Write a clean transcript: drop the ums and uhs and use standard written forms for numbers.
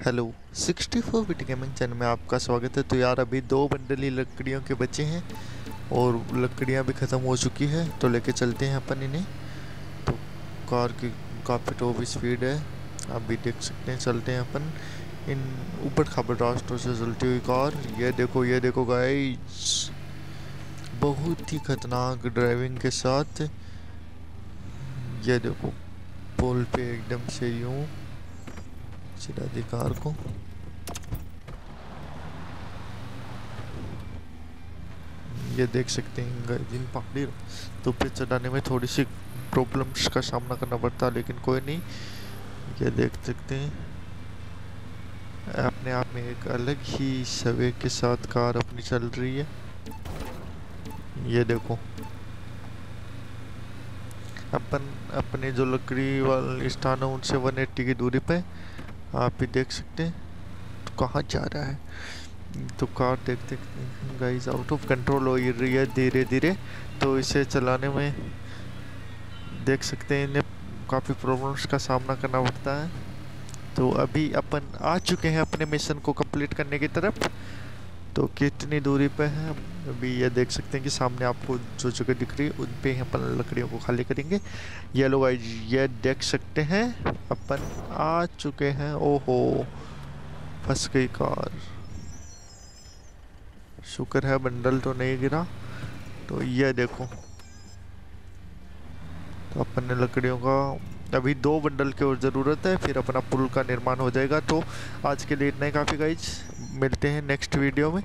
Hello 64 bit gaming channel में आपका स्वागत है। तो यार अभी 2 बंडल ही लकड़ियों के बचे हैं और लकड़ियां भी ख़त्म हो चुकी है, तो लेके चलते हैं अपन इन्हें। तो कार की काफ़ी टॉप स्पीड है, आप भी देख सकते हैं। चलते हैं अपन इन ऊपर खाबर रास्तों से चलती हुई कार। ये देखो गाइस, बहुत ही खतरनाक ड्राइविंग के साथ। ये देखो पुल पे एकदम से यूं चिरा दी कार को। ये देख सकते हैं जिन पहाड़ी तो पे चढ़ाने में थोड़ी सी प्रॉब्लम्स का सामना करना पड़ता है, लेकिन कोई नहीं। ये देख सकते हैं अपने आप में एक अलग ही सवे के साथ कार अपनी चल रही है। ये देखो अपन अपने जो लकड़ी वाले स्थान है उनसे 180 की दूरी पे आप भी देख सकते हैं। तो कहाँ जा रहा है, तो कार देखते गाइस आउट ऑफ कंट्रोल हो रही है धीरे धीरे। तो इसे चलाने में देख सकते हैं इन्हें काफ़ी प्रॉब्लम्स का सामना करना पड़ता है। तो अभी अपन आ चुके हैं अपने मिशन को कंप्लीट करने की तरफ। तो कितनी दूरी पे है अभी ये देख सकते हैं कि सामने आपको जो जगह दिख रही है उन पे ही अपन लकड़ियों को खाली करेंगे। ये लो गाइस, ये देख सकते हैं अपन आ चुके हैं। ओहो, फंस गई कार। शुक्र है बंडल तो नहीं गिरा। तो ये देखो, तो अपन ने लकड़ियों का अभी 2 बंडल की और ज़रूरत है, फिर अपना पुल का निर्माण हो जाएगा। तो आज के लिए इतना ही काफ़ी गाइज, मिलते हैं नेक्स्ट वीडियो में।